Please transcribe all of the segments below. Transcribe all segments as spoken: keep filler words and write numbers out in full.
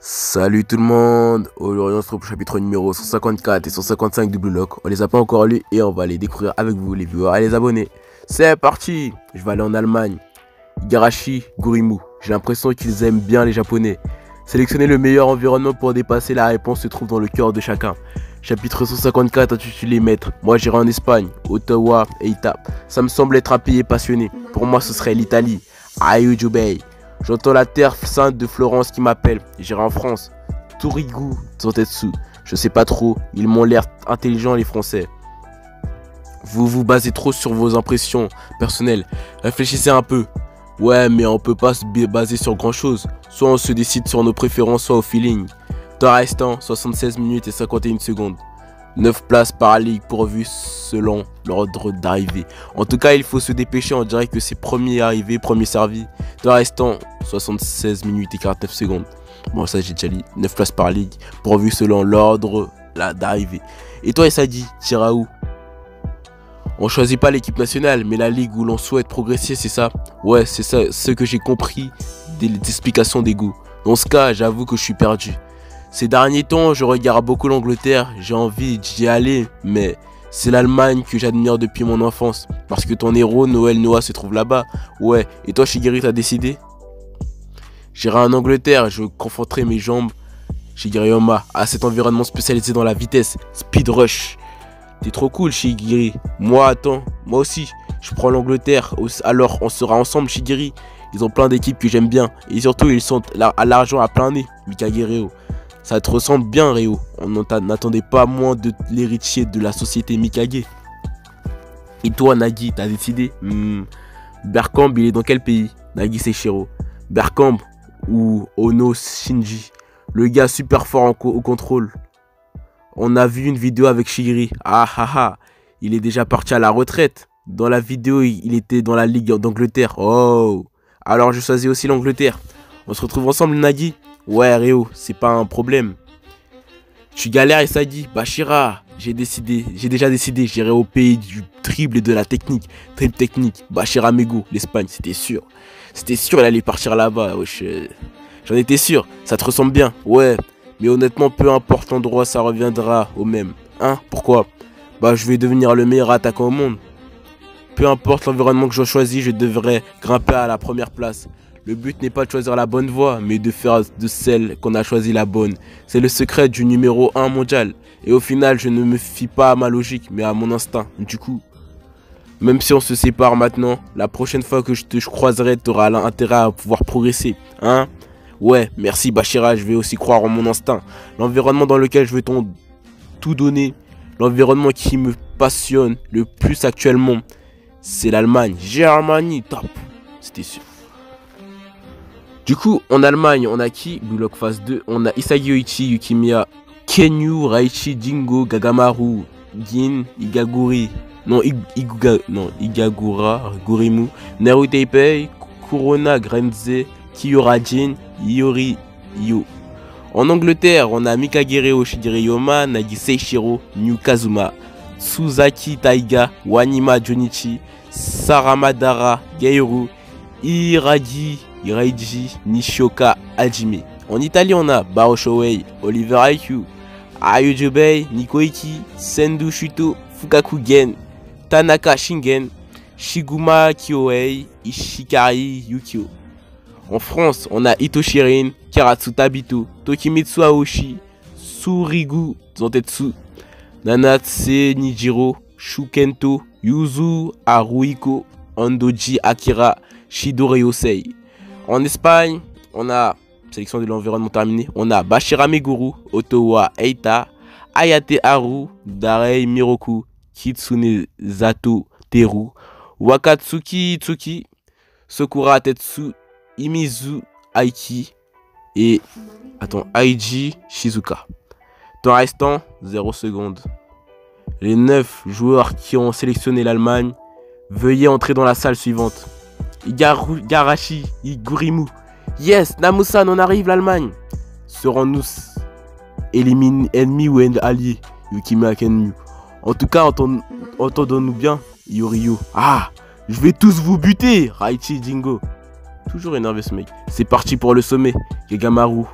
Salut tout le monde, aujourd'hui on se retrouve au chapitre numéro cent cinquante-quatre et cent cinquante-cinq de Blue Lock. On les a pas encore lus et on va les découvrir avec vous les viewers et les abonnés. C'est parti. Je vais aller en Allemagne. Igarashi Gurimu, j'ai l'impression qu'ils aiment bien les japonais. Sélectionner le meilleur environnement pour dépasser la réponse se trouve dans le cœur de chacun. Chapitre cent cinquante-quatre intitulé Maître. Moi j'irai en Espagne, Ottawa et Ita. Ça me semble être un pays passionné. Pour moi ce serait l'Italie. Ayujubei. J'entends la terre sainte de Florence qui m'appelle. J'irai en France. Torigu Zantetsu. Je sais pas trop. Ils m'ont l'air intelligents les Français. Vous vous basez trop sur vos impressions personnelles. Réfléchissez un peu. Ouais, mais on peut pas se baser sur grand chose. Soit on se décide sur nos préférences, soit au feeling. Temps restant, soixante-seize minutes et cinquante et une secondes. neuf places par ligue pourvues selon l'ordre d'arrivée. En tout cas, il faut se dépêcher, on dirait que c'est premier arrivé, premier servi. Temps restant, soixante-seize minutes et quarante-neuf secondes. Bon, ça j'ai déjà dit, neuf places par ligue pourvues selon l'ordre d'arrivée. Et toi, ça dit, t'iras où? On choisit pas l'équipe nationale, mais la ligue où l'on souhaite progresser, c'est ça. Ouais, c'est ça, ce que j'ai compris des explications des goûts. Dans ce cas, j'avoue que je suis perdu. Ces derniers temps, je regarde beaucoup l'Angleterre, j'ai envie d'y aller, mais c'est l'Allemagne que j'admire depuis mon enfance. Parce que ton héros, Noël Noah, se trouve là-bas. Ouais, et toi Shigeru, t'as décidé? J'irai en Angleterre, je confronterai mes jambes. Shigeru Yoma, à cet environnement spécialisé dans la vitesse, Speed Rush. T'es trop cool Shigeru. Moi, attends, moi aussi, je prends l'Angleterre, alors on sera ensemble Shigeru. Ils ont plein d'équipes que j'aime bien, et surtout ils sont à l'argent à plein nez, Mikage. Ça te ressemble bien, Réo. On n'attendait pas moins de l'héritier de la société Mikage. Et toi, Nagi, t'as décidé? hmm. Bergkamp, il est dans quel pays? Nagi Seishiro. Bergkamp ou Ono Shinji. Le gars super fort en co au contrôle. On a vu une vidéo avec Shigeru. Ah ah ah. Il est déjà parti à la retraite. Dans la vidéo, il était dans la Ligue d'Angleterre. Oh. Alors je choisis aussi l'Angleterre. On se retrouve ensemble, Nagi? Ouais, Réo, c'est pas un problème. Tu galères et ça dit, Bashira, j'ai décidé, j'ai déjà décidé, j'irai au pays du dribble et de la technique. Triple technique, Bashira Mego, l'Espagne, c'était sûr. C'était sûr, il allait partir là-bas, wesh. J'en étais sûr, ça te ressemble bien, ouais. Mais honnêtement, peu importe l'endroit, ça reviendra au même. Hein, pourquoi? Bah, je vais devenir le meilleur attaquant au monde. Peu importe l'environnement que je choisis, je devrais grimper à la première place. Le but n'est pas de choisir la bonne voie, mais de faire de celle qu'on a choisi la bonne. C'est le secret du numéro un mondial. Et au final, je ne me fie pas à ma logique, mais à mon instinct. Du coup, même si on se sépare maintenant, la prochaine fois que je te croiserai, tu auras intérêt à pouvoir progresser. Hein? Ouais, merci Bashira, je vais aussi croire en mon instinct. L'environnement dans lequel je vais tout donner, l'environnement qui me passionne le plus actuellement, c'est l'Allemagne. Germanie, top. C'était sûr. Du coup, en Allemagne, on a qui? Blue Lock phase deux. On a Isagi Yoichi, Yukimiya, Kenyu, Raichi, Jingo, Gagamaru, Gin, Igaguri. Non, Ig Iguga, non, Igagura, Gurimu, Naru Teipei, Kurona, Grenze, Kiyorajin, Iori, Yo. En Angleterre, on a Mikage, Shigeru Yoma, Nagi Seishiro, New Kazuma, Tsuzaki Taiga, Wanima Jonichi, Saramadara, Geiru, Iragi, Iraiji, Nishioka, Hajime. En Italie, on a Baro Showei, Oliver Aiku, Ayujubei, Nikoiki, Sendu Shuto, Fukaku Gen, Tanaka Shingen, Shiguma Kyohei, Ishikari Yukio. En France, on a Itoshirin, Karatsu Tabito, Tokimitsu Aoshi, Surigu Zantetsu, Nanatse Nijiro, Shukento, Yuzu Haruhiko, Andoji Akira, Shidori Yosei. En Espagne, on a, sélection de l'environnement terminée, on a Bashira Meguru, Otowa Eita, Ayate Haru, Darei Miroku, Kitsune Zato Teru, Wakatsuki Itsuki, Sakura Tetsu, Imizu Aiki et, attends, Aiji Shizuka. Temps restant, zéro secondes. Les neuf joueurs qui ont sélectionné l'Allemagne, veuillez entrer dans la salle suivante. Igarashi, Igurimu. Yes, Namusan, on arrive l'Allemagne. Serons-nous ennemis ou alliés? Yukimiya Kenmu. En tout cas, entendons-nous bien, Yoriyo. Ah, je vais tous vous buter, Raichi Jingo. Toujours énervé ce mec. C'est parti pour le sommet. Gagamaru,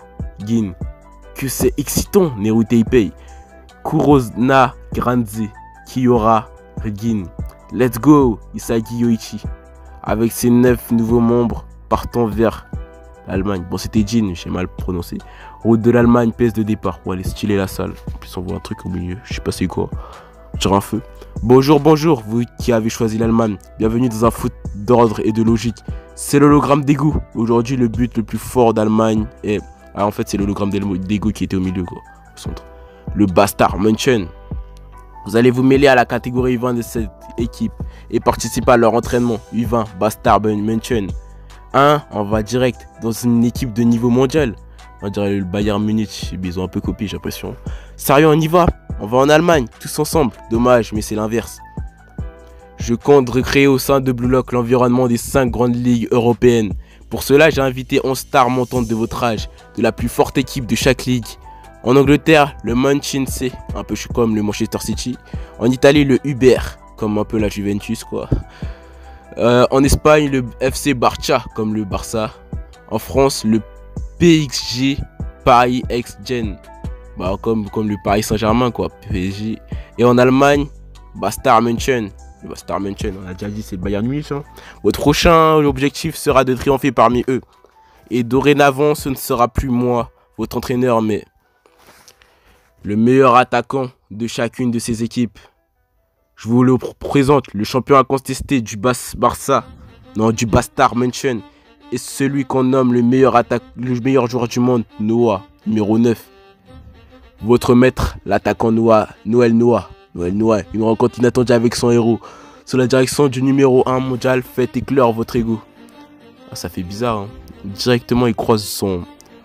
Regin. Que c'est excitant, Neru Taipei. Kurosna Granze, Kiyora Regin. Let's go, Isagi Yoichi. Avec ses neuf nouveaux membres partant vers l'Allemagne. Bon, c'était Jin, j'ai mal prononcé. Route de l'Allemagne, pièce de départ. Ouais, elle est stylée la salle. En plus, on voit un truc au milieu. Je sais pas c'est quoi. On dirait un feu. Bonjour, bonjour, vous qui avez choisi l'Allemagne. Bienvenue dans un foot d'ordre et de logique. C'est l'hologramme d'Ego. Aujourd'hui, le but le plus fort d'Allemagne est... Ah, en fait, c'est l'hologramme d'Ego qui était au milieu, quoi. Au centre. Le Bastard München. Vous allez vous mêler à la catégorie U vingt de cette équipe et participer à leur entraînement. U vingt, Bastard München. un. On va direct dans une équipe de niveau mondial. On dirait le Bayern Munich. Ils ont un peu copié, j'ai l'impression. Sérieux, on y va. On va en Allemagne, tous ensemble. Dommage, mais c'est l'inverse. Je compte recréer au sein de Blue Lock l'environnement des cinq grandes ligues européennes. Pour cela, j'ai invité onze stars montantes de votre âge, de la plus forte équipe de chaque ligue. En Angleterre, le Manchester, un peu comme le Manchester City. En Italie, le Uber, comme un peu la Juventus, quoi. Euh, en Espagne, le F C Barça, comme le Barça. En France, le P X G Paris Ex-Gen. Bah, comme, comme le Paris Saint-Germain, quoi, P S G. Et en Allemagne, Bastard München. Le Bastard München, on a déjà dit, c'est le Bayern Munich. Hein. Votre prochain objectif sera de triompher parmi eux. Et dorénavant, ce ne sera plus moi, votre entraîneur, mais le meilleur attaquant de chacune de ces équipes. Je vous le présente, le champion incontesté du Bas Barça, non, du Bastard München, et celui qu'on nomme le meilleur, attaque, le meilleur joueur du monde, Noah, numéro neuf. Votre maître, l'attaquant Noah, Noël Noah. Noël Noah, une rencontre inattendue avec son héros. Sous la direction du numéro un mondial, faites éclore votre ego. Ah, ça fait bizarre, hein. Directement, il croise son,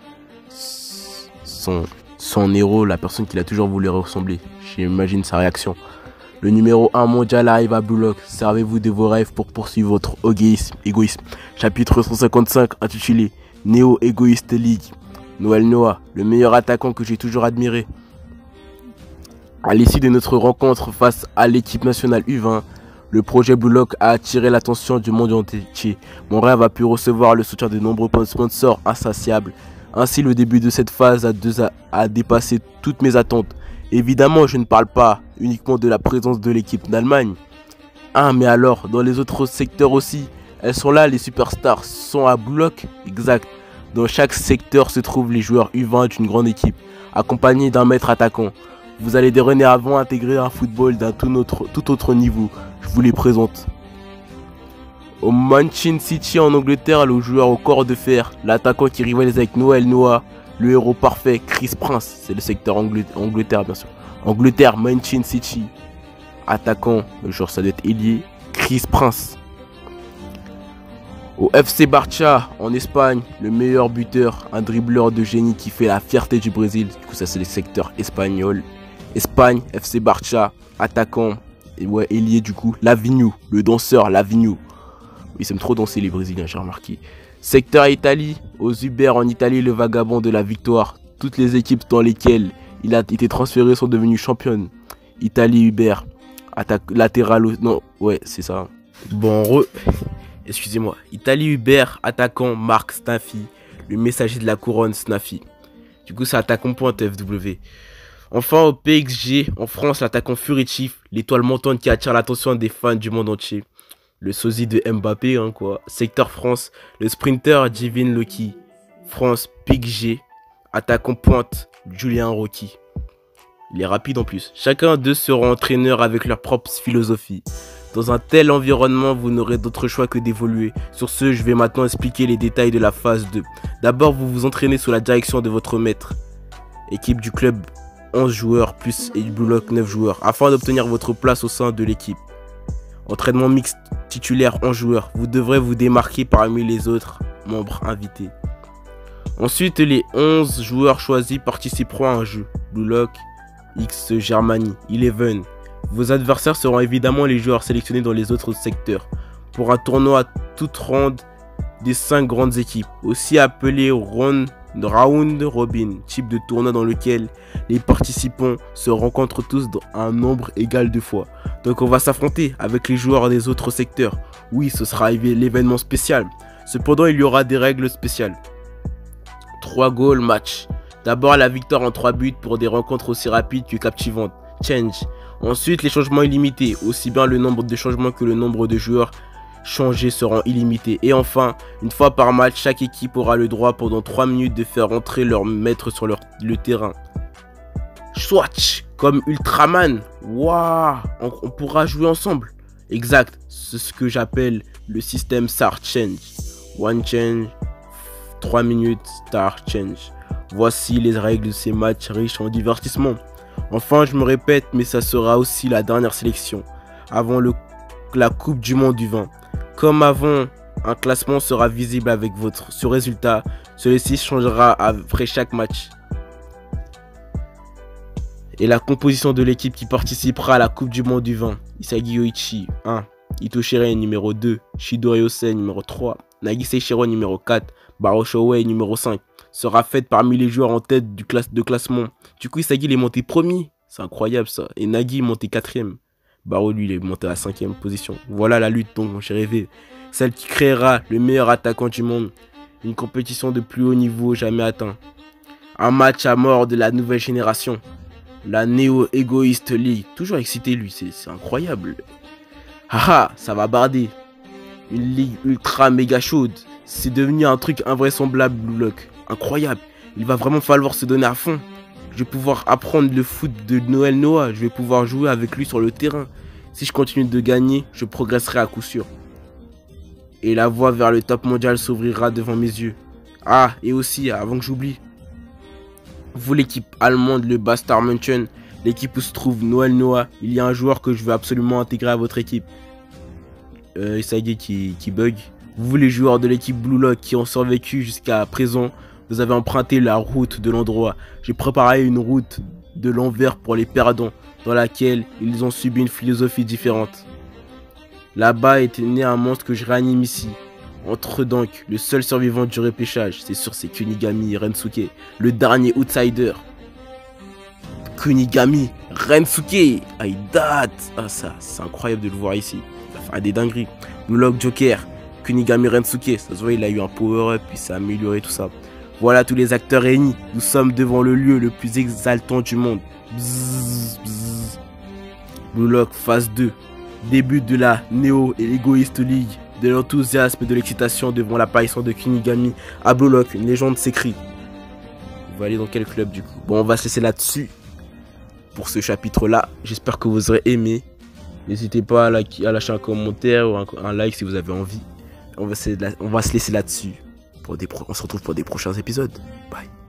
son, son héros, la personne qu'il a toujours voulu ressembler. J'imagine sa réaction. Le numéro un mondial arrive à Blue Lock. Servez-vous de vos rêves pour poursuivre votre égoïsme. égoïsme. Chapitre cent cinquante-cinq intitulé Néo Égoïste League. Noël Noah, le meilleur attaquant que j'ai toujours admiré. À l'issue de notre rencontre face à l'équipe nationale U vingt, le projet Blue Lock a attiré l'attention du monde entier. Mon rêve a pu recevoir le soutien de nombreux sponsors insatiables. Ainsi, le début de cette phase a, deux a, a dépassé toutes mes attentes. Évidemment, je ne parle pas uniquement de la présence de l'équipe d'Allemagne. Ah, mais alors, dans les autres secteurs aussi, elles sont là, les superstars sont à Blue Lock. Exact. Dans chaque secteur se trouvent les joueurs U vingt d'une grande équipe, accompagnés d'un maître attaquant. Vous allez dorénavant intégrer un football d'un tout autre, tout autre niveau. Je vous les présente. Au Manchester City en Angleterre, le joueur au corps de fer, l'attaquant qui rivalise avec Noël Noah, le héros parfait, Chris Prince. C'est le secteur Angl Angleterre, bien sûr. Angleterre, Manchester City. Attaquant, le joueur ça doit être ailier, Chris Prince. Au F C Barça en Espagne, le meilleur buteur, un dribbleur de génie qui fait la fierté du Brésil. Du coup, ça c'est le secteur espagnol. Espagne, F C Barça, attaquant, et ouais, ailier du coup, Lavigno, le danseur Lavigno. Ils aiment trop danser les Brésiliens, j'ai remarqué. Secteur Italie, aux Uber en Italie, le vagabond de la victoire. Toutes les équipes dans lesquelles il a été transféré sont devenues championnes. Italie Uber, attaque latéral, non, ouais, c'est ça. Bon, re... excusez-moi. Italie Uber, attaquant Marc Snaffy, le messager de la couronne Snaffy. Du coup, c'est attaquant pointe F W. Enfin, au P X G, en France, l'attaquant Furitif, l'étoile montante qui attire l'attention des fans du monde entier. Le sosie de Mbappé, hein, quoi. Secteur France, le sprinter Divine Loki. France, P X G, attaquant pointe Julien Rocky. Il est rapide en plus. Chacun d'eux sera entraîneur avec leur propre philosophie. Dans un tel environnement, vous n'aurez d'autre choix que d'évoluer. Sur ce, je vais maintenant expliquer les détails de la phase deux. D'abord, vous vous entraînez sous la direction de votre maître. Équipe du club, onze joueurs plus et du Blue Lock, neuf joueurs, afin d'obtenir votre place au sein de l'équipe. Entraînement mixte titulaire onze joueurs. Vous devrez vous démarquer parmi les autres membres invités. Ensuite, les onze joueurs choisis participeront à un jeu. Blue Lock, X Germany, Eleven. Vos adversaires seront évidemment les joueurs sélectionnés dans les autres secteurs. Pour un tournoi à toute ronde des cinq grandes équipes, aussi appelé round, round robin, type de tournoi dans lequel les participants se rencontrent tous dans un nombre égal de fois. Donc on va s'affronter avec les joueurs des autres secteurs. Oui, ce sera l'événement spécial. Cependant, il y aura des règles spéciales. trois goals match. D'abord la victoire en trois buts pour des rencontres aussi rapides que captivantes. Change. Ensuite les changements illimités, aussi bien le nombre de changements que le nombre de joueurs changés seront illimités. Et enfin, une fois par match, chaque équipe aura le droit pendant trois minutes de faire entrer leur maître sur leur, le terrain. Swatch, comme Ultraman. Waouh, on, on pourra jouer ensemble. Exact, c'est ce que j'appelle le système Star Change. One change, trois minutes, Star Change. Voici les règles de ces matchs riches en divertissement. Enfin, je me répète, mais ça sera aussi la dernière sélection, avant le, la Coupe du Monde du vin. Comme avant, un classement sera visible avec votre ce résultat. Celui-ci changera après chaque match. Et la composition de l'équipe qui participera à la Coupe du Monde du vin. Isagi Yoichi, un. Ito Shirai, numéro deux. Shidori Osei, numéro trois. Nagi Seishiro, numéro quatre. Baro Showei, numéro cinq. Sera faite parmi les joueurs en tête du classe de classement. Du coup, Isagi il est monté premier. C'est incroyable ça. Et Nagi est monté quatrième. Baro, lui, il est monté à la cinquième position. Voilà la lutte dont j'ai rêvé. Celle qui créera le meilleur attaquant du monde. Une compétition de plus haut niveau jamais atteint. Un match à mort de la nouvelle génération. La Neo Egoist League. Toujours excité lui, c'est incroyable. Haha, ça va barder. Une ligue ultra méga chaude. C'est devenu un truc invraisemblable, Blue Lock. Incroyable. Il va vraiment falloir se donner à fond. Je vais pouvoir apprendre le foot de Noël Noah. Je vais pouvoir jouer avec lui sur le terrain. Si je continue de gagner, je progresserai à coup sûr. Et la voie vers le top mondial s'ouvrira devant mes yeux. Ah, et aussi, avant que j'oublie, vous l'équipe allemande, le Bastard München, l'équipe où se trouve Noël Noah, il y a un joueur que je veux absolument intégrer à votre équipe. Euh, Isagi qui, qui bug. Vous les joueurs de l'équipe Blue Lock qui ont survécu jusqu'à présent, vous avez emprunté la route de l'endroit. J'ai préparé une route de l'envers pour les perdants, dans laquelle ils ont subi une philosophie différente. Là-bas était né un monstre que je réanime ici. Entre donc, le seul survivant du repêchage, c'est sûr c'est Kunigami Rensuke, le dernier outsider. Kunigami Rensuke, ah, il date. Ah ça, c'est incroyable de le voir ici. Il va faire des dingueries. Blue Lock Joker, Kunigami Rensuke, ça se voit il a eu un power-up, puis ça a amélioré tout ça. Voilà tous les acteurs réunis, nous sommes devant le lieu le plus exaltant du monde. Bzzz, bzzz. Blue Lock phase deux, début de la Neo et Egoist League. De l'enthousiasme et de l'excitation devant l'apparition de Kunigami à Blue Lock, une légende s'écrit. On va aller dans quel club du coup? Bon, on va se laisser là-dessus pour ce chapitre-là. J'espère que vous aurez aimé. N'hésitez pas à, like, à lâcher un commentaire ou un, un like si vous avez envie. On va se, on va se laisser là-dessus. On se retrouve pour des prochains épisodes. Bye.